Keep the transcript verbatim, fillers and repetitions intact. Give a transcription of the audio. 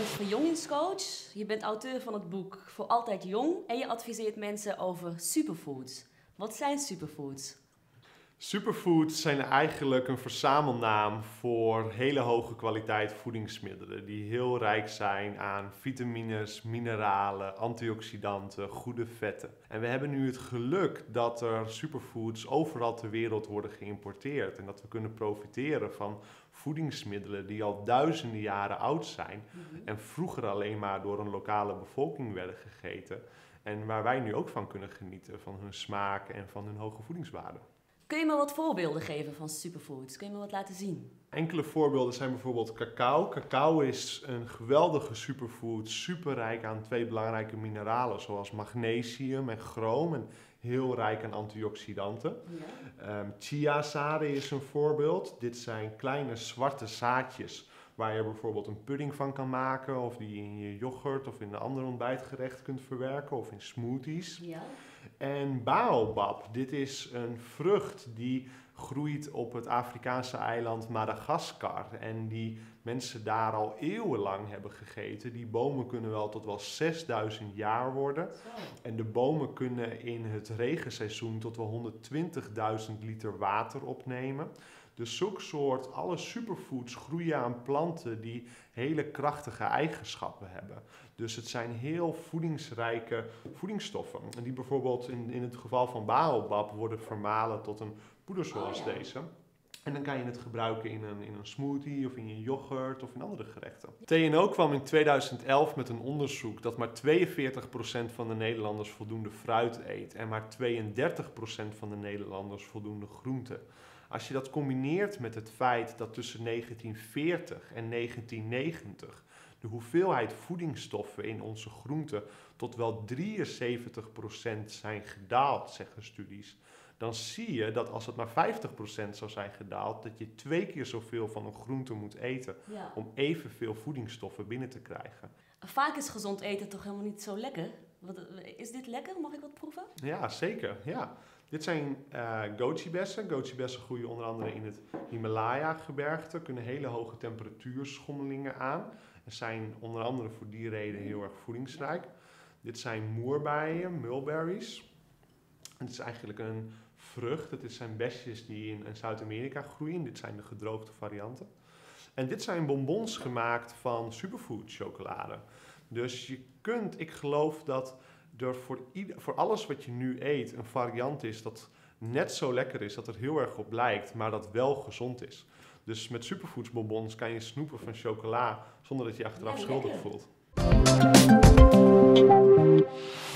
verjongingscoach, je bent auteur van het boek Voor Altijd Jong en je adviseert mensen over superfoods. Wat zijn superfoods? Superfoods zijn eigenlijk een verzamelnaam voor hele hoge kwaliteit voedingsmiddelen die heel rijk zijn aan vitamines, mineralen, antioxidanten, goede vetten. En we hebben nu het geluk dat er superfoods overal ter wereld worden geïmporteerd en dat we kunnen profiteren van voedingsmiddelen die al duizenden jaren oud zijn mm-hmm. en vroeger alleen maar door een lokale bevolking werden gegeten en waar wij nu ook van kunnen genieten van hun smaak en van hun hoge voedingswaarde. Kun je me wat voorbeelden geven van superfoods? Kun je me wat laten zien? Enkele voorbeelden zijn bijvoorbeeld cacao. Cacao is een geweldige superfood, superrijk aan twee belangrijke mineralen zoals magnesium en chroom en heel rijk aan antioxidanten. Ja. Um, chiazaden is een voorbeeld. Dit zijn kleine zwarte zaadjes waar je bijvoorbeeld een pudding van kan maken of die je in je yoghurt of in een ander ontbijtgerecht kunt verwerken of in smoothies. Ja. En baobab, dit is een vrucht die groeit op het Afrikaanse eiland Madagaskar en die mensen daar al eeuwenlang hebben gegeten. Die bomen kunnen wel tot wel zesduizend jaar worden en de bomen kunnen in het regenseizoen tot wel honderdtwintigduizend liter water opnemen. Dus zulke soort, alle superfoods groeien aan planten die hele krachtige eigenschappen hebben. Dus het zijn heel voedingsrijke voedingsstoffen. En die bijvoorbeeld in, in het geval van baobab worden vermalen tot een poeder zoals oh, ja. deze. En dan kan je het gebruiken in een, in een smoothie of in je yoghurt of in andere gerechten. T N O kwam in tweeduizend elf met een onderzoek dat maar tweeënveertig procent van de Nederlanders voldoende fruit eet. En maar tweeëndertig procent van de Nederlanders voldoende groente. Als je dat combineert met het feit dat tussen negentien veertig en negentien negentig de hoeveelheid voedingsstoffen in onze groenten tot wel drieënzeventig procent zijn gedaald, zeggen studies, dan zie je dat als het maar vijftig procent zou zijn gedaald, dat je twee keer zoveel van een groente moet eten ja. om evenveel voedingsstoffen binnen te krijgen. Vaak is gezond eten toch helemaal niet zo lekker? Is dit lekker? Mag ik wat proeven? Ja, zeker. Ja. Dit zijn uh, goji-bessen. Goji-bessen groeien onder andere in het Himalaya-gebergte, kunnen hele hoge temperatuurschommelingen aan en zijn onder andere voor die reden heel erg voedingsrijk. Dit zijn moerbeien, mulberries. Het is eigenlijk een vrucht. Het zijn besjes die in, in Zuid-Amerika groeien. Dit zijn de gedroogde varianten. En dit zijn bonbons gemaakt van superfood chocolade. Dus je kunt, ik geloof dat er voor, ieder, voor alles wat je nu eet een variant is dat net zo lekker is, dat er heel erg op lijkt, maar dat wel gezond is. Dus met superfoods bonbons kan je snoepen van chocola zonder dat je je achteraf ja, schuldig voelt.